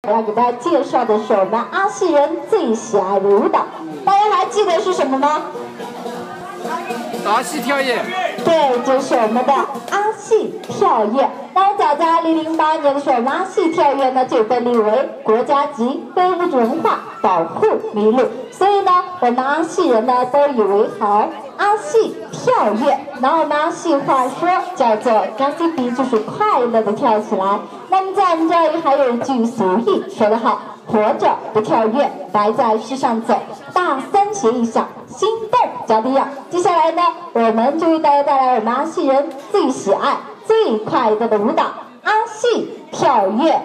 我要给大家介绍的是我们阿细人最喜爱的舞蹈，大家还记得是什么吗？ 阿细跳跃。 对，就是我们的阿细跳跃。那早在2008年的时候，我们阿细跳跃呢就被列为国家级非物质文化保护名录，所以呢，我们阿细人呢都以为豪阿细跳跃。然后我们阿细话说叫做 "Gasipi"， 就是快乐的跳起来。那么在我们这里还有一句俗语说得好，活着不跳跃，白在世上走。大三协一响，心动脚底痒。接下来呢，我们就为大家带来我们阿细人最喜爱、最快乐的舞蹈——阿细跳跃。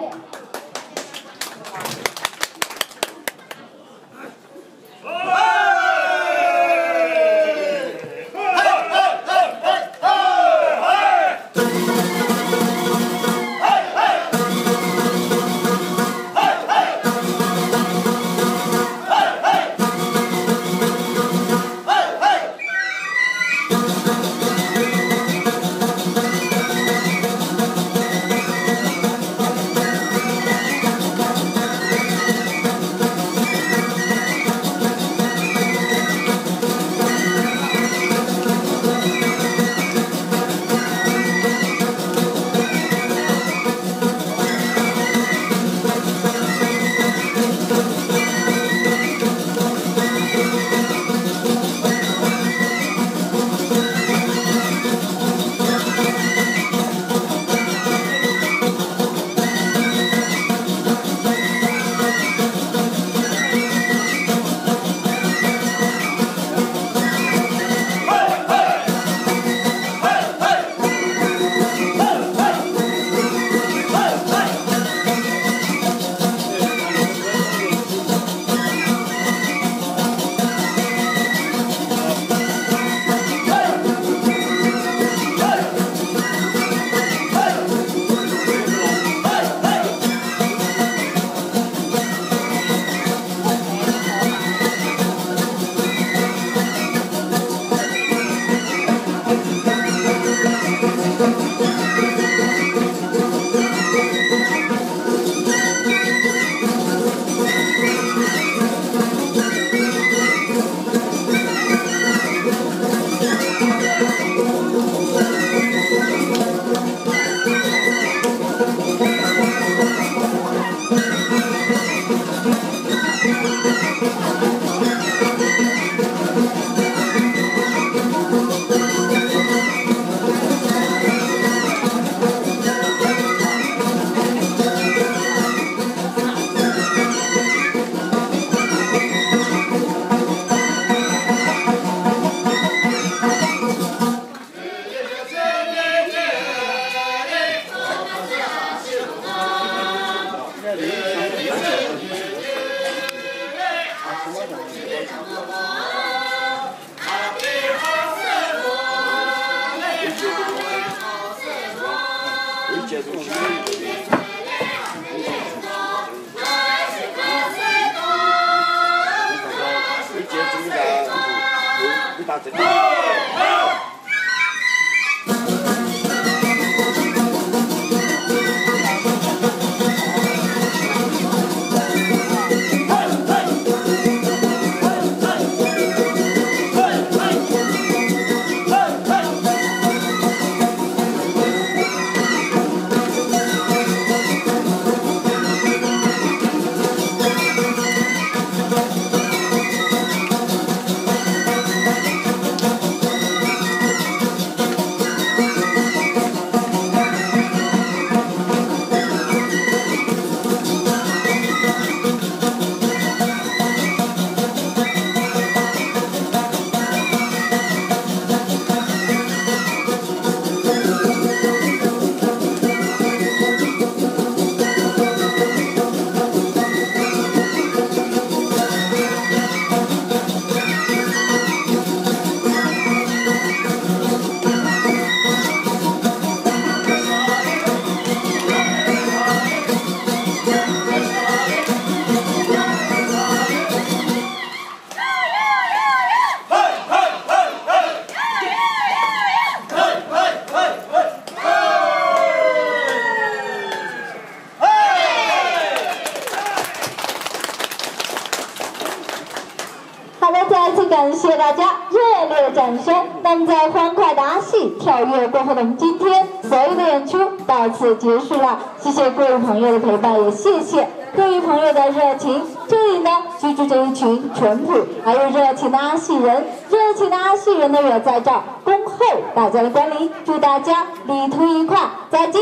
感谢大家热烈的掌声。那么在欢快的阿戏跳跃过后呢，我们今天所有的演出到此结束了。谢谢各位朋友的陪伴，也谢谢各位朋友的热情。这里呢，居住着一群淳朴还有热情的阿戏人，热情的阿戏人呢也在这儿恭候大家的光临，祝大家旅途愉快，再见。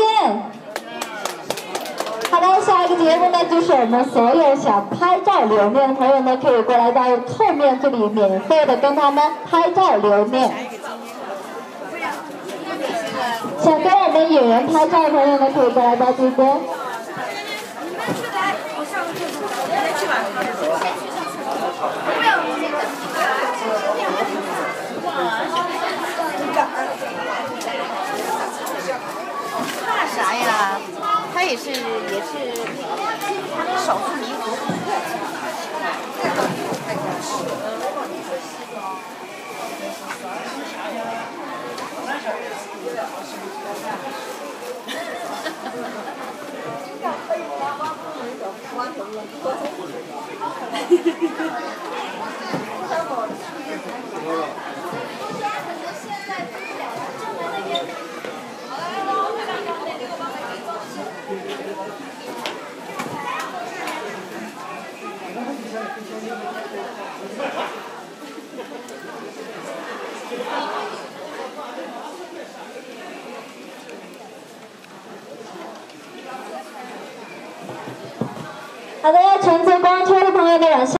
好的，下一个节目呢，就是我们所有想拍照留念的朋友呢，可以过来到后面这里免费的跟他们拍照留念。想跟我们演员拍照的朋友呢，可以过来到这边。 怕啥呀？他也是少数民族。 好的，陈总。